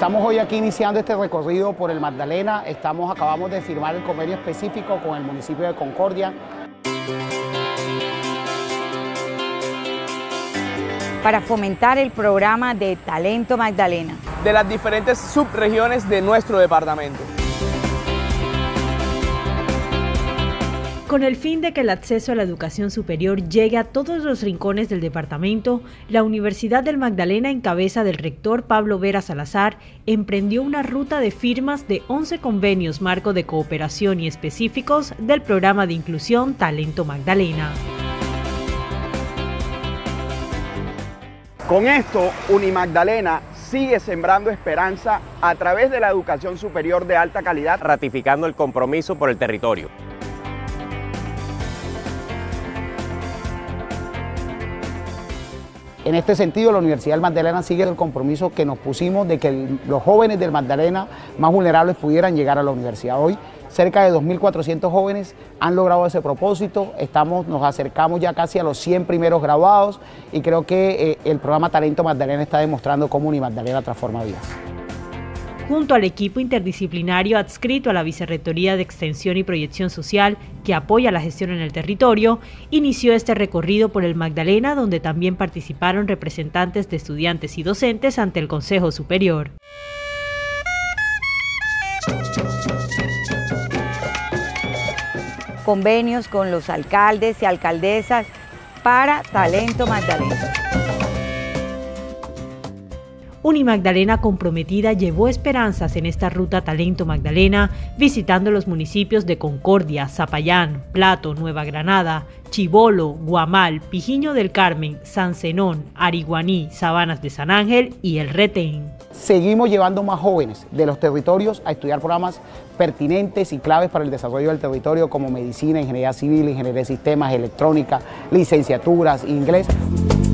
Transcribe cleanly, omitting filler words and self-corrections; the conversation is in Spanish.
Estamos hoy aquí iniciando este recorrido por el Magdalena. Acabamos de firmar el convenio específico con el municipio de Concordia. Para fomentar el programa de Talento Magdalena de las diferentes subregiones de nuestro departamento. Con el fin de que el acceso a la educación superior llegue a todos los rincones del departamento, la Universidad del Magdalena, en cabeza del rector Pablo Vera Salazar, emprendió una ruta de firmas de 11 convenios marco de cooperación y específicos del programa de inclusión Talento Magdalena. Con esto, Unimagdalena sigue sembrando esperanza a través de la educación superior de alta calidad, ratificando el compromiso por el territorio. En este sentido, la Universidad del Magdalena sigue el compromiso que nos pusimos de que los jóvenes del Magdalena más vulnerables pudieran llegar a la universidad. Hoy, cerca de 2.400 jóvenes han logrado ese propósito. Nos acercamos ya casi a los 100 primeros graduados y creo que el programa Talento Magdalena está demostrando cómo Unimagdalena transforma vidas. Junto al equipo interdisciplinario adscrito a la Vicerrectoría de Extensión y Proyección Social, que apoya la gestión en el territorio, inició este recorrido por el Magdalena, donde también participaron representantes de estudiantes y docentes ante el Consejo Superior. Convenios con los alcaldes y alcaldesas para Talento Magdalena. Unimagdalena comprometida llevó esperanzas en esta ruta Talento Magdalena, visitando los municipios de Concordia, Zapayán, Plato, Nueva Granada, Chibolo, Guamal, Pijiño del Carmen, San Zenón, Ariguaní, Sabanas de San Ángel y El Retén. Seguimos llevando más jóvenes de los territorios a estudiar programas pertinentes y claves para el desarrollo del territorio como medicina, ingeniería civil, ingeniería de sistemas, electrónica, licenciaturas, inglés.